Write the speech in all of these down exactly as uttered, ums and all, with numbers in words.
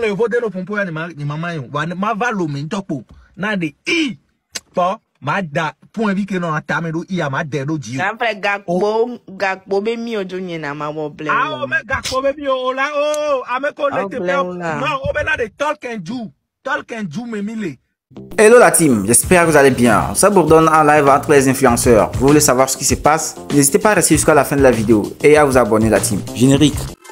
le vou de no pompo ya ni ma ni mama yo. Wa ma va lo mi ntopo. Na de i. Po ma da point vi ke no atame do i ma de do ji. Na fa gakpo gakpo be mi ojo yin na ma wo blem. Ah o me gakpo be mi o la o ame ko le te no o be la de talk and do. Talk and do me mile. Hello la team, j'espère que vous allez bien. Ça bourdonne en live entre les influenceurs. Vous voulez savoir ce qui se passe? N'hésitez pas à rester jusqu'à la fin de la vidéo et à vous abonner la team. Générique.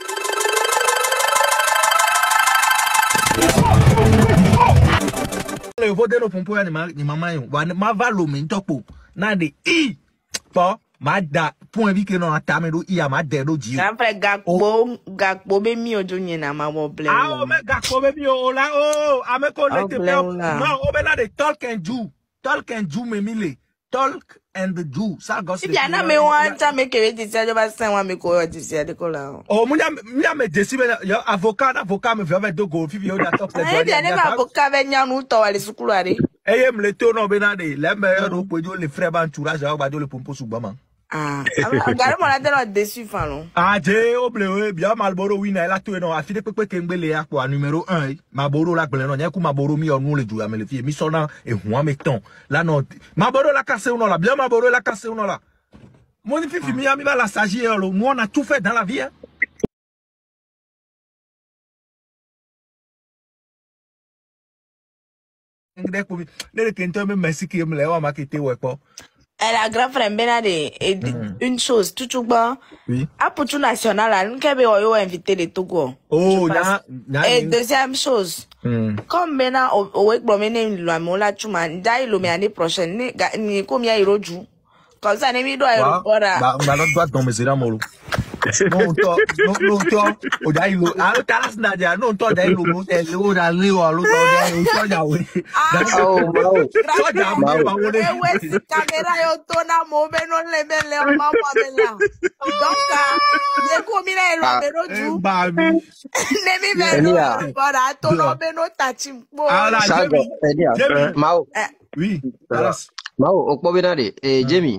Le vou de no pompo ya ni ma ni mama yo. Wa ma va lo mi ntopo. Na de i. Po ma da point vi ke no atame do i ma de do ji. Na fa gakpo gakpo be mi ojo yin na ma wo blem. Ah o me gakpo be mi o la o ame ko le te no o be la de talk and do. Talk and do me mile. Talk and do. Ça gosse. Bien na me wan ta me ke ti se ba san wa me ko ti se de ko la. Oh munya munya me desi be yo avocat avocat me vient do go fi yo da top le. Eh bien na avocat be nya nu to wale sukulu ari. Eye me le to no be na de le me yo po jo le frère ban tourage ya ba do le pompo su gbama. Ah, gare mo la de no déçu fan lo. Ah je o ble we bien Malboro wina la to no afi de pepe ke ngbele ya po numéro un Malboro la gbele no nya ku Malboro mi onu le ju ya me le fi mi so na e hu am ton la no Malboro la cassé ou non la bien Malboro la cassé ou non la mon fifi mi ami va la sagir lo nous on a tout fait dans la vie hein? Ngde ko mi le ke nto me merci ki me le wa marketer we po. Elle a grand frère Benade et mm. une chose tout tout bas. Oui. À pour tout national là, nous qu'avons eu invité les Togo. Oh, na, na, et deuxième chose. Mm. Comme maintenant au web promener le mola tu m'as d'ailleurs le année prochaine ni ni combien il roju. Comme ça n'est doit aéroport là. Bah bah non doit tomber c'est là molo. Non to non non to o dai lo a lo talas na dia non to dai lo mo te lo da le o lo to dai o to ja we. Oh wow. To ja mo ba wo de. E we si camera yo to na mo be no le be le o ma wa be la. Donc ye ko mi le lo be no ju. Ba mi. Ne mi be no para to no be no tachi mo. Ala Jemi. Mao. Oui. Talas. Mao okpo be na de eh Jemi.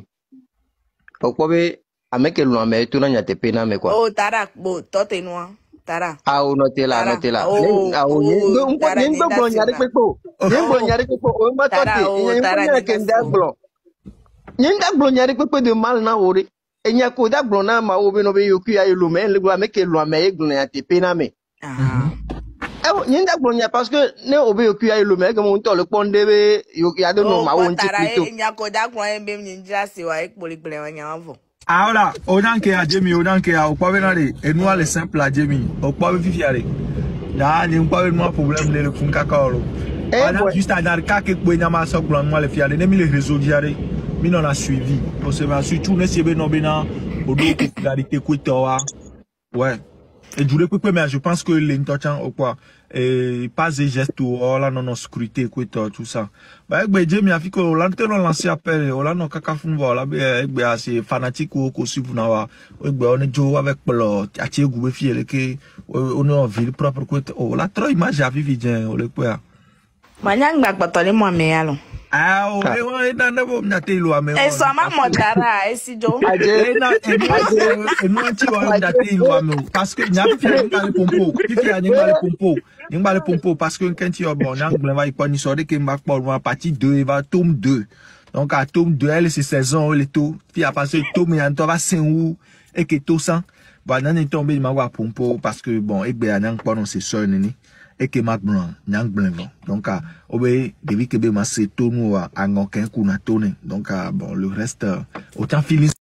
Okpo be ameke lu ame tu na nyate pena me kwa. Oh tara bo tote noa tara. Ah o no tela no tela. Oh ah o ni do un po ni do gbo nyare pepo. Ni gbo nyare pepo o ma tote. Ni ko ke nda gbo. Ni nda gbo nyare pepo de mal na ore. Enya ko da gbo na ma o be no be yoku ya lu me le gbo ameke lu ame e gbo nyate pena me. Ah. Eh ni nda gbo nya parce que ne o be yoku ya lu me ke mo nto le ponde be yoku ya do no ma o nti pito. Enya ko da gbo en be ni nja se wa e poli ple wa nya vo. Ah voilà, on que à Jemi, on que à au pas venir et nous les simple à Jemi, au pas vivre. Là, n'y a pas vraiment problème le fun kakao. Voilà, juste à dar ka ke boina ma so blanc moi le fiale, ne mi le réseau diare. Mi non a suivi. On se va surtout ne sebe no bena au do que garité kwitoa. Ouais. Et je voulais mais je pense que l'intochan ou quoi et pas des gestes ou là non non scruté kwito tout ça. Bah egbe Jemi afiko lante non lancer appel o la non kaka fun ba la be egbe assez fanatique ou ko suivre na wa egbe on jo avec plo ati egu be fiele ke on en ville propre kwito o la trop image a vivi bien o le kwa. Manyang gbagboto le mo me ya lo. Ah o e won e na na bo na te lo ame. E so ma mo dara e si jo. E na e no ti o na te lo ame parce que nya fi na le pompo, fi anya na le pompo. N'y a pas le pompo parce que quand tu es bon, on va y pas ni sortir que m'a pas à partie deux, il va tome deux. Donc à tome deux, elle c'est saison, elle est tout. Puis à passer tome et on va cinq ou et que tout ça. Bon, on est tombé, il m'a voir pompo parce que bon, et ben on pas dans ses soeurs nini et que m'a blanc, n'ang blanc. Donc à obé, depuis que ben m'a c'est tout nous à en aucun coup na tourné. Donc à bon le reste autant filer